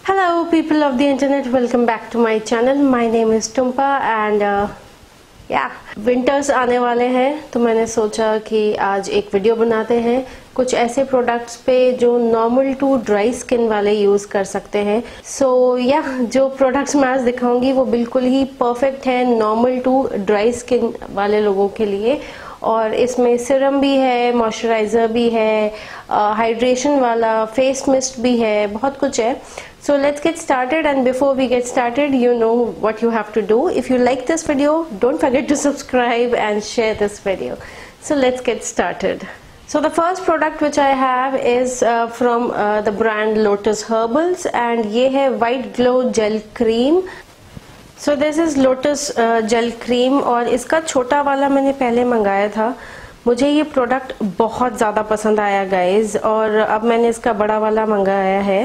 Hello people of the internet, welcome back to my channel. My name is Tumpa and winters आने वाले हैं तो मैंने सोचा कि आज एक वीडियो बनाते हैं कुछ ऐसे प्रोडक्ट्स पे जो नॉर्मल टू ड्राई स्किन वाले यूज कर सकते हैं। जो प्रोडक्ट्स मैं आज दिखाऊंगी वो बिल्कुल ही परफेक्ट है नॉर्मल टू ड्राई स्किन वाले लोगों के लिए। और इसमें सिरम भी है, मॉइस्चराइजर भी है, हाइड्रेशन वाला फेस मिस्ट भी है, बहुत कुछ है। So let's get started, and before we get started, you know what you have to do. If you like this video, don't forget to subscribe and share this video. So let's get started. So the first product which I have is from the brand Lotus Herbals, and ये है White Glow Gel Cream. So this is Lotus Gel Cream, और इसका छोटा वाला मैंने पहले मंगाया था। मुझे ये प्रोडक्ट बहुत ज़्यादा पसंद आया गाइज, और अब मैंने इसका बड़ा वाला मंगाया है।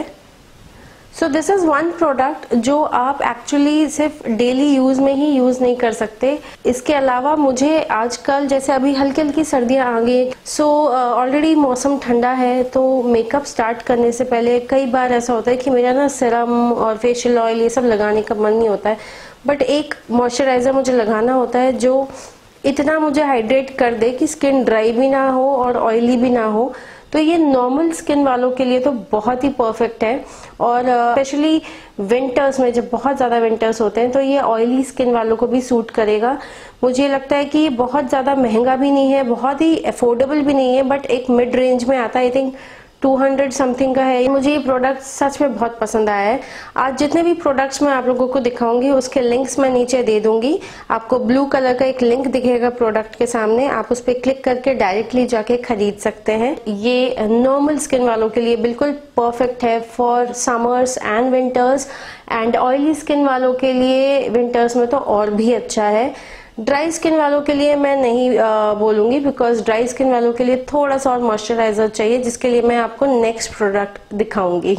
So this is one product जो आप एक्चुअली सिर्फ डेली यूज में ही यूज नहीं कर सकते। इसके अलावा मुझे आजकल जैसे अभी हल्की हल्की सर्दियां आ गई, सो ऑलरेडी मौसम ठंडा है, तो मेकअप स्टार्ट करने से पहले कई बार ऐसा होता है कि मेरा ना सिरम और फेशियल ऑयल ये सब लगाने का मन नहीं होता है, बट एक मॉइस्चराइजर मुझे लगाना होता है जो इतना मुझे हाइड्रेट कर दे कि स्किन ड्राई भी ना हो और ऑयली भी ना हो। तो ये नॉर्मल स्किन वालों के लिए तो बहुत ही परफेक्ट है, और स्पेशली विंटर्स में जब बहुत ज़्यादा विंटर्स होते हैं तो ये ऑयली स्किन वालों को भी सूट करेगा। मुझे लगता है कि ये बहुत ज़्यादा महंगा भी नहीं है, बहुत ही अफोर्डेबल भी नहीं है, बट एक मिड रेंज में आता है। आई थिंक 200 समथिंग का है। मुझे ये प्रोडक्ट सच में बहुत पसंद आया है। आज जितने भी प्रोडक्ट्स मैं आप लोगों को दिखाऊंगी उसके लिंक्स मैं नीचे दे दूंगी। आपको ब्लू कलर का एक लिंक दिखेगा प्रोडक्ट के सामने, आप उस पर क्लिक करके डायरेक्टली जाके खरीद सकते हैं। ये नॉर्मल स्किन वालों के लिए बिल्कुल परफेक्ट है for summers and winters, and oily skin वालों के लिए विंटर्स में तो और भी अच्छा है। ड्राई स्किन वालों के लिए मैं नहीं बोलूंगी, बिकॉज ड्राई स्किन वालों के लिए थोड़ा सा और मॉइस्चराइजर चाहिए, जिसके लिए मैं आपको नेक्स्ट प्रोडक्ट दिखाऊंगी।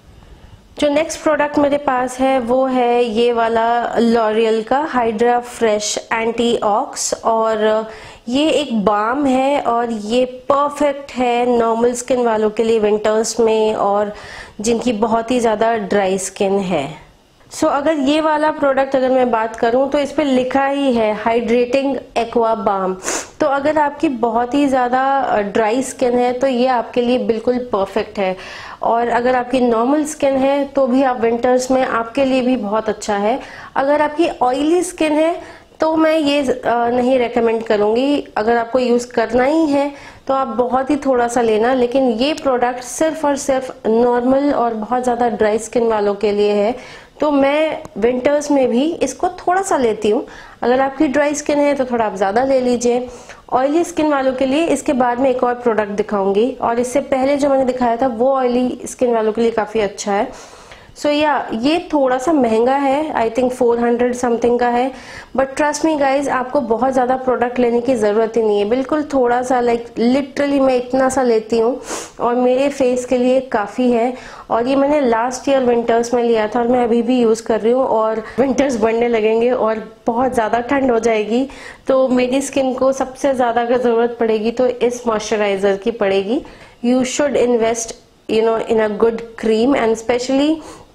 जो नेक्स्ट प्रोडक्ट मेरे पास है वो है ये वाला लॉरियल का हाइड्रा फ्रेश एंटी ऑक्स, और ये एक बाम है और ये परफेक्ट है नॉर्मल स्किन वालों के लिए विंटर्स में, और जिनकी बहुत ही ज्यादा ड्राई स्किन है। सो अगर ये वाला प्रोडक्ट अगर मैं बात करूं तो इस पे लिखा ही है हाइड्रेटिंग एक्वा बाम, तो अगर आपकी बहुत ही ज़्यादा ड्राई स्किन है तो ये आपके लिए बिल्कुल परफेक्ट है, और अगर आपकी नॉर्मल स्किन है तो भी आप विंटर्स में आपके लिए भी बहुत अच्छा है। अगर आपकी ऑयली स्किन है तो मैं ये नहीं रेकमेंड करूंगी। अगर आपको यूज़ करना ही है तो आप बहुत ही थोड़ा सा लेना, लेकिन ये प्रोडक्ट सिर्फ और सिर्फ नॉर्मल और बहुत ज़्यादा ड्राई स्किन वालों के लिए है, तो मैं विंटर्स में भी इसको थोड़ा सा लेती हूँ। अगर आपकी ड्राई स्किन है तो थोड़ा आप ज़्यादा ले लीजिए। ऑयली स्किन वालों के लिए इसके बाद में एक और प्रोडक्ट दिखाऊंगी, और इससे पहले जो मैंने दिखाया था वो ऑयली स्किन वालों के लिए काफ़ी अच्छा है। सो ये थोड़ा सा महंगा है, आई थिंक 400 समथिंग का है, बट ट्रस्ट मी गाइज आपको बहुत ज़्यादा प्रोडक्ट लेने की ज़रूरत ही नहीं है। बिल्कुल थोड़ा सा, लाइक लिटरली मैं इतना सा लेती हूँ और मेरे फेस के लिए काफ़ी है। और ये मैंने लास्ट ईयर विंटर्स में लिया था और मैं अभी भी यूज़ कर रही हूँ, और विंटर्स बढ़ने लगेंगे और बहुत ज़्यादा ठंड हो जाएगी तो मेरी स्किन को सबसे ज़्यादा अगर ज़रूरत पड़ेगी तो इस मॉइस्चराइज़र की पड़ेगी। You should invest in a good cream, and specially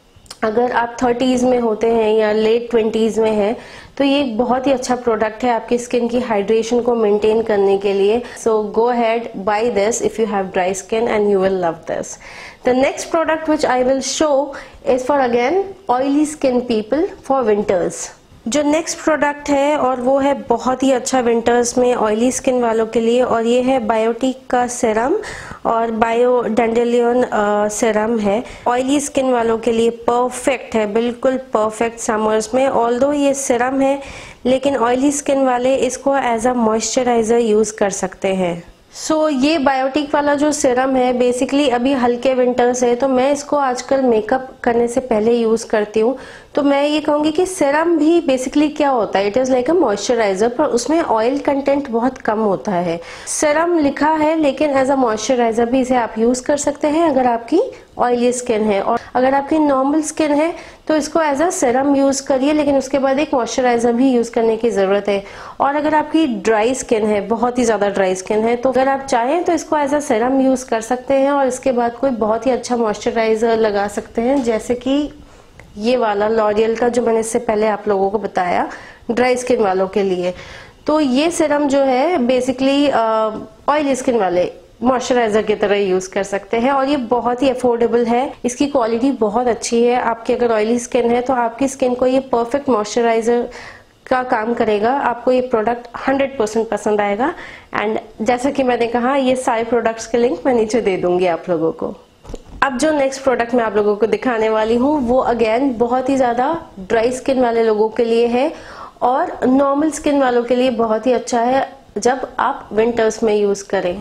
अगर आप 30s में होते हैं या लेट 20s में हैं तो ये एक बहुत ही अच्छा प्रोडक्ट है आपकी स्किन की हाइड्रेशन को मेंटेन करने के लिए। So go ahead, buy this if you have dry skin and you will love this. The next product which I will show is for again oily skin people for winters. जो next product है और वो है बहुत ही अच्छा winters में oily skin वालों के लिए, और ये है बायोटिक का सीरम और बायो डेंडेलियन सीरम है। ऑयली स्किन वालों के लिए परफेक्ट है, बिल्कुल परफेक्ट समर्स में। ऑल्दो ये सीरम है लेकिन ऑयली स्किन वाले इसको एज अ मॉइस्चराइजर यूज कर सकते हैं। सो ये बायोटिक वाला जो सीरम है बेसिकली अभी हल्के विंटर्स है तो मैं इसको आजकल मेकअप करने से पहले यूज करती हूँ, तो मैं ये कहूँगी कि सीरम भी बेसिकली क्या होता है, it is like a moisturiser, पर उसमें ऑयल कंटेंट बहुत कम होता है। सीरम लिखा है लेकिन एज अ मॉइस्चराइजर भी इसे आप यूज़ कर सकते हैं अगर आपकी ऑयली स्किन है, और अगर आपकी नॉर्मल स्किन है तो इसको एज अ सीरम यूज़ करिए, लेकिन उसके बाद एक मॉइस्चराइजर भी यूज़ करने की ज़रूरत है। और अगर आपकी ड्राई स्किन है, बहुत ही ज़्यादा ड्राई स्किन है, तो अगर आप चाहें तो इसको एज अ सीरम यूज़ कर सकते हैं और इसके बाद कोई बहुत ही अच्छा मॉइस्चराइजर लगा सकते हैं, जैसे कि ये वाला लॉरियल का जो मैंने इससे पहले आप लोगों को बताया ड्राई स्किन वालों के लिए। तो ये सीरम जो है बेसिकली ऑयली स्किन वाले मॉइस्चराइजर की तरह यूज कर सकते हैं, और ये बहुत ही अफोर्डेबल है, इसकी क्वालिटी बहुत अच्छी है। आपकी अगर ऑयली स्किन है तो आपकी स्किन को ये परफेक्ट मॉइस्चराइजर का काम करेगा। आपको ये प्रोडक्ट 100% पसंद आएगा। एंड जैसा कि मैंने कहा, ये सारे प्रोडक्ट्स के लिंक मैं नीचे दे दूंगी आप लोगों को। अब जो नेक्स्ट प्रोडक्ट मैं आप लोगों को दिखाने वाली हूँ वो अगेन बहुत ही ज्यादा ड्राई स्किन वाले लोगों के लिए है और नॉर्मल स्किन वालों के लिए बहुत ही अच्छा है जब आप विंटर्स में यूज करें।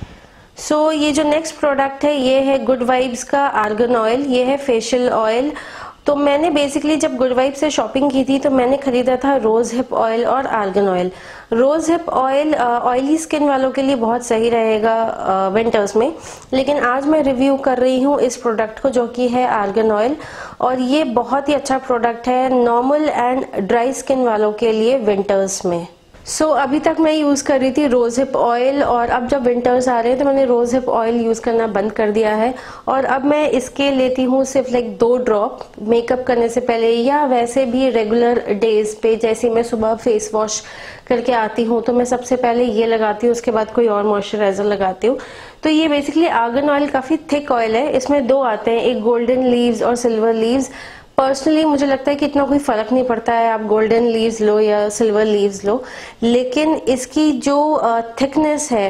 सो ये जो नेक्स्ट प्रोडक्ट है ये है गुड वाइब्स का आर्गन ऑयल। ये है फेशियल ऑयल। तो मैंने बेसिकली जब गुड वाइब से शॉपिंग की थी तो मैंने खरीदा था रोज हिप ऑयल और argan oil. Rose hip oil oily skin वालों के लिए बहुत सही रहेगा विंटर्स में, लेकिन आज मैं रिव्यू कर रही हूँ इस प्रोडक्ट को जो कि है आर्गन ऑयल, और ये बहुत ही अच्छा प्रोडक्ट है नॉर्मल एंड ड्राई स्किन वालों के लिए विंटर्स में। सो अभी तक मैं यूज कर रही थी रोज हिप ऑयल, और अब जब विंटर्स आ रहे हैं तो मैंने रोज हिप ऑयल यूज करना बंद कर दिया है, और अब मैं इसके लेती हूँ सिर्फ लाइक 2 ड्रॉप मेकअप करने से पहले, या वैसे भी रेगुलर डेज पे जैसे मैं सुबह फेस वॉश करके आती हूँ तो मैं सबसे पहले ये लगाती हूँ, उसके बाद कोई और मॉइस्चराइजर लगाती हूँ। तो ये बेसिकली आर्गन ऑयल काफी थिक ऑयल है। इसमें 2 आते हैं, एक गोल्डन लीव्स और सिल्वर लीव्स। पर्सनली मुझे लगता है कि इतना कोई फर्क नहीं पड़ता है आप गोल्डन लीव्स लो या सिल्वर लीव्स लो, लेकिन इसकी जो थिकनेस है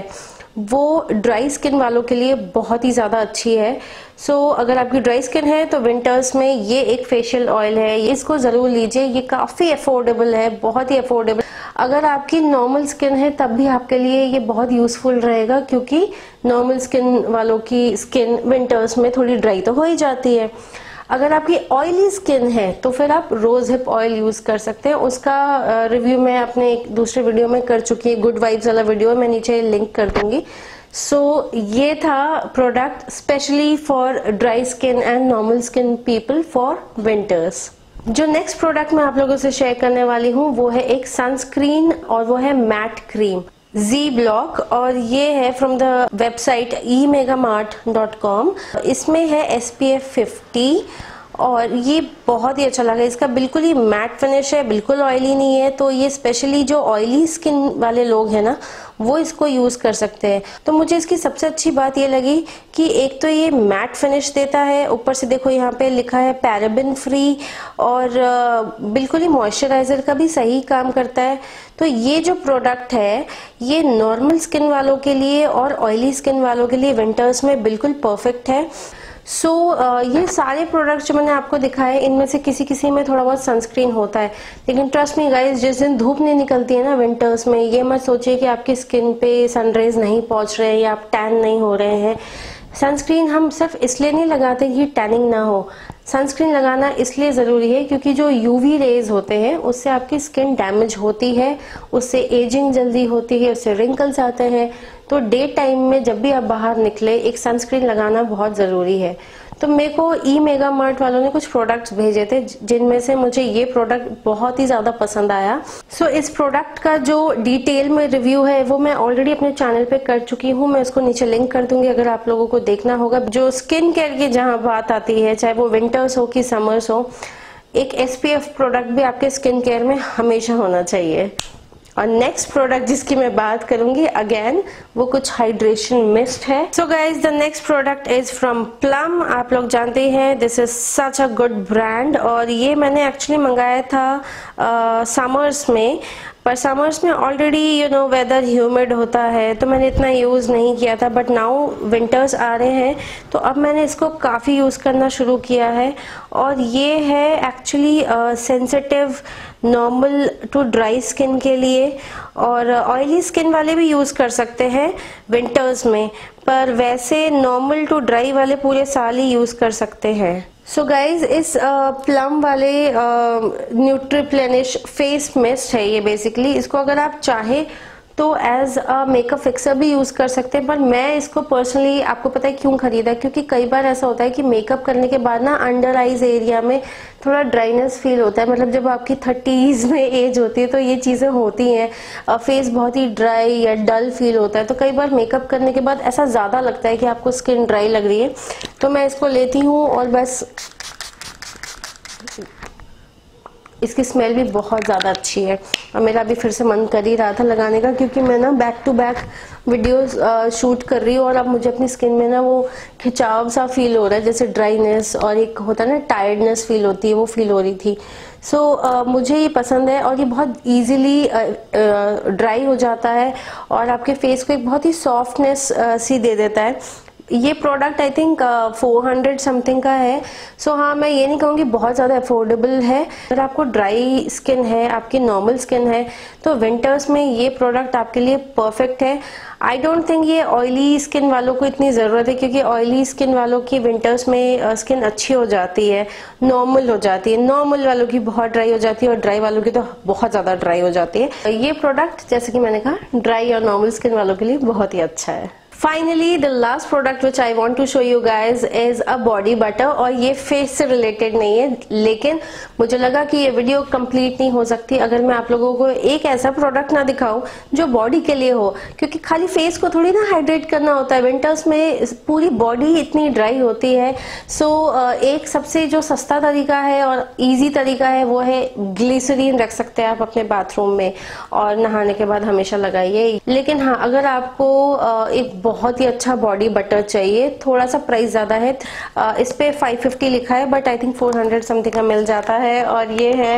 वो ड्राई स्किन वालों के लिए बहुत ही ज़्यादा अच्छी है। सो अगर आपकी ड्राई स्किन है तो विंटर्स में ये एक फेशियल ऑयल है, इसको ज़रूर लीजिए। ये काफ़ी अफोर्डेबल है, बहुत ही अफोर्डेबल। अगर आपकी नॉर्मल स्किन है तब भी आपके लिए ये बहुत यूज़फुल रहेगा, क्योंकि नॉर्मल स्किन वालों की स्किन विंटर्स में थोड़ी ड्राई तो हो ही जाती है। अगर आपकी ऑयली स्किन है तो फिर आप रोज हिप ऑयल यूज कर सकते हैं। उसका रिव्यू मैं अपने एक दूसरे वीडियो में कर चुकी है, गुड वाइब्स वाला वीडियो, मैं नीचे लिंक कर दूंगी। सो ये था product specially for dry skin and normal skin people for winters. जो नेक्स्ट प्रोडक्ट मैं आप लोगों से शेयर करने वाली हूँ वो है एक सनस्क्रीन, और वो है मैट क्रीम जी ब्लॉक, और ये है फ्रॉम द वेबसाइट emegamart.com। इसमें है SPF 50 और ये बहुत ही अच्छा लगा। इसका बिल्कुल ही मैट फिनिश है, बिल्कुल ऑयली नहीं है, तो ये स्पेशली जो ऑयली स्किन वाले लोग हैं ना वो इसको यूज कर सकते हैं। तो मुझे इसकी सबसे अच्छी बात ये लगी कि एक तो ये मैट फिनिश देता है, ऊपर से देखो यहाँ पे लिखा है पैराबेन फ्री, और बिल्कुल ही मॉइस्चराइजर का भी सही काम करता है। तो ये जो प्रोडक्ट है ये नॉर्मल स्किन वालों के लिए और ऑयली स्किन वालों के लिए विंटर्स में बिल्कुल परफेक्ट है। सो ये सारे प्रोडक्ट्स जो मैंने आपको दिखाए इनमें से किसी किसी में थोड़ा बहुत सनस्क्रीन होता है, लेकिन ट्रस्ट मी गाइस, जिस दिन धूप नहीं निकलती है ना विंटर्स में, ये मत सोचिए कि आपकी स्किन पे सनरेज नहीं पहुंच रहे हैं या आप टैन नहीं हो रहे हैं। सनस्क्रीन हम सिर्फ इसलिए नहीं लगाते कि टैनिंग ना हो, सनस्क्रीन लगाना इसलिए ज़रूरी है क्योंकि जो यूवी रेज होते हैं उससे आपकी स्किन डैमेज होती है, उससे एजिंग जल्दी होती है, उससे रिंकल्स आते हैं। तो डे टाइम में जब भी आप बाहर निकले एक सनस्क्रीन लगाना बहुत ज़रूरी है। तो मेरे को eMegaMart वालों ने कुछ प्रोडक्ट्स भेजे थे जिनमें से मुझे ये प्रोडक्ट बहुत ही ज़्यादा पसंद आया। सो इस प्रोडक्ट का जो डिटेल में रिव्यू है वो मैं ऑलरेडी अपने चैनल पे कर चुकी हूँ, मैं उसको नीचे लिंक कर दूंगी अगर आप लोगों को देखना होगा। जो स्किन केयर की जहाँ बात आती है, चाहे वो विंटर्स हो कि समर्स हो, एक SPF प्रोडक्ट भी आपके स्किन केयर में हमेशा होना चाहिए। और नेक्स्ट प्रोडक्ट जिसकी मैं बात करूंगी अगेन वो कुछ हाइड्रेशन मिस्ट है। So guys the next product is from Plum. आप लोग जानते हैं this is such a good brand, और ये मैंने एक्चुअली मंगाया था समर्स में, पर समर्स में already you know weather humid होता है तो मैंने इतना यूज़ नहीं किया था। बट नाउ विंटर्स आ रहे हैं तो अब मैंने इसको काफ़ी यूज़ करना शुरू किया है, और ये है actually sensitive normal to dry skin के लिए, और ऑयली स्किन वाले भी यूज़ कर सकते हैं विंटर्स में, पर वैसे नॉर्मल टू ड्राई वाले पूरे साल ही यूज़ कर सकते हैं। सो गाइज इस प्लम वाले न्यूट्रीप्लेनिश फेस मिस्ट है ये बेसिकली। इसको अगर आप चाहे तो एज अ मेकअप फिक्सर भी यूज कर सकते हैं, पर मैं इसको पर्सनली, आपको पता है क्यों खरीदा, क्योंकि कई बार ऐसा होता है कि मेकअप करने के बाद ना अंडर आईज एरिया में थोड़ा ड्राइनेस फील होता है। मतलब जब आपकी 30s में एज होती है तो ये चीजें होती हैं, फेस बहुत ही ड्राई या डल फील होता है। तो कई बार मेकअप करने के बाद ऐसा ज्यादा लगता है कि आपको स्किन ड्राई लग रही है, तो मैं इसको लेती हूँ और बस इसकी स्मेल भी बहुत ज़्यादा अच्छी है। और मेरा अभी फिर से मन कर ही रहा था लगाने का, क्योंकि मैं ना back to back videos shoot कर रही हूँ और अब मुझे अपनी स्किन में ना वो खिंचाव सा फील हो रहा है, जैसे ड्राइनेस और एक होता है ना टायर्डनेस फील होती है, वो फील हो रही थी। सो मुझे ये पसंद है और ये बहुत इजीली ड्राई हो जाता है और आपके फेस को एक बहुत ही सॉफ्टनेस सी दे देता है। ये प्रोडक्ट आई थिंक 400 समथिंग का है। सो हाँ, मैं ये नहीं कहूँगी बहुत ज़्यादा अफोर्डेबल है। अगर आपको ड्राई स्किन है, आपकी नॉर्मल स्किन है, तो विंटर्स में ये प्रोडक्ट आपके लिए परफेक्ट है। आई डोंट थिंक ये ऑयली स्किन वालों को इतनी ज़रूरत है, क्योंकि ऑयली स्किन वालों की विंटर्स में स्किन अच्छी हो जाती है, नॉर्मल हो जाती है। नॉर्मल वालों की बहुत ड्राई हो जाती है और ड्राई वालों की तो बहुत ज़्यादा ड्राई हो जाती है। ये प्रोडक्ट जैसे कि मैंने कहा ड्राई और नॉर्मल स्किन वालों के लिए बहुत ही अच्छा है। Finally the last product which I want to show you guys is a body butter. और ये फेस से रिलेटेड नहीं है, लेकिन मुझे लगा कि ये वीडियो कंप्लीट नहीं हो सकती अगर मैं आप लोगों को एक ऐसा प्रोडक्ट ना दिखाऊं जो बॉडी के लिए हो, क्योंकि खाली फेस को थोड़ी ना हाइड्रेट करना होता है। विंटर्स में पूरी बॉडी इतनी ड्राई होती है। सो एक सबसे जो सस्ता तरीका है और इजी तरीका है वो है ग्लिसरीन रख सकते हैं आप अपने बाथरूम में और नहाने के बाद हमेशा लगाइए। लेकिन हाँ, अगर आपको एक बहुत ही अच्छा बॉडी बटर चाहिए, थोड़ा सा प्राइस ज्यादा है, इस पे 550 लिखा है, बट आई थिंक 400 समथिंग का मिल जाता है। और ये है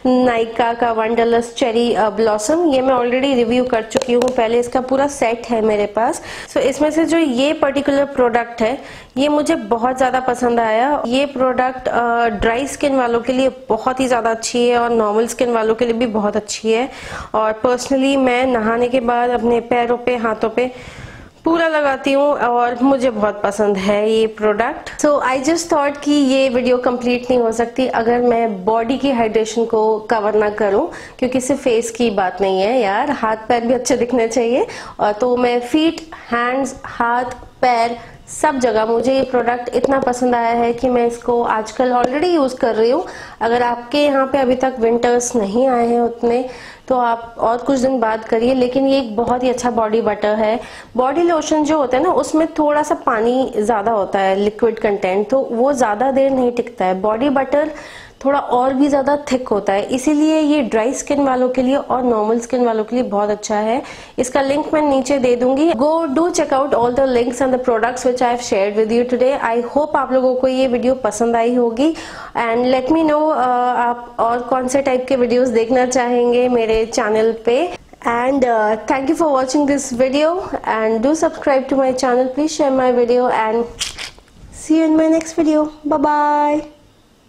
नाइका का वंडरलस्ट चेरी ब्लॉसम। ये मैं ऑलरेडी रिव्यू कर चुकी हूँ पहले, इसका पूरा सेट है मेरे पास। सो इसमें से जो ये पर्टिकुलर प्रोडक्ट है ये मुझे बहुत ज्यादा पसंद आया। ये प्रोडक्ट ड्राई स्किन वालों के लिए बहुत ही ज्यादा अच्छी है और नॉर्मल स्किन वालों के लिए भी बहुत अच्छी है। और पर्सनली मैं नहाने के बाद अपने पैरों पे, हाथों पे पूरा लगाती हूँ और मुझे बहुत पसंद है ये product. So I just thought कि ये वीडियो कंप्लीट नहीं हो सकती अगर मैं बॉडी की हाइड्रेशन को कवर ना करूं, क्योंकि सिर्फ फेस की बात नहीं है यार, हाथ पैर भी अच्छे दिखने चाहिए। और तो मैं फीट, हैंड्स, हाथ, पैर, सब जगह मुझे ये प्रोडक्ट इतना पसंद आया है कि मैं इसको आजकल ऑलरेडी यूज कर रही हूँ। अगर आपके यहाँ पे अभी तक विंटर्स नहीं आए हैं उतने, तो आप और कुछ दिन बाद करिए। लेकिन ये एक बहुत ही अच्छा बॉडी बटर है। बॉडी लोशन जो होता है ना, उसमें थोड़ा सा पानी ज्यादा होता है, लिक्विड कंटेंट, तो वो ज्यादा देर नहीं टिकता है। बॉडी बटर थोड़ा और भी ज्यादा थिक होता है, इसीलिए ये ड्राई स्किन वालों के लिए और नॉर्मल स्किन वालों के लिए बहुत अच्छा है। इसका लिंक मैं नीचे दे दूंगी। Go do check out all the links and the products which I have shared with you today. I hope आप लोगों को ये वीडियो पसंद आई होगी एंड लेट मी नो आप और कौन से टाइप के वीडियोस देखना चाहेंगे मेरे चैनल पे। And thank you for watching this video and do subscribe to my channel. Please share my video and see you in my next video. Bye bye.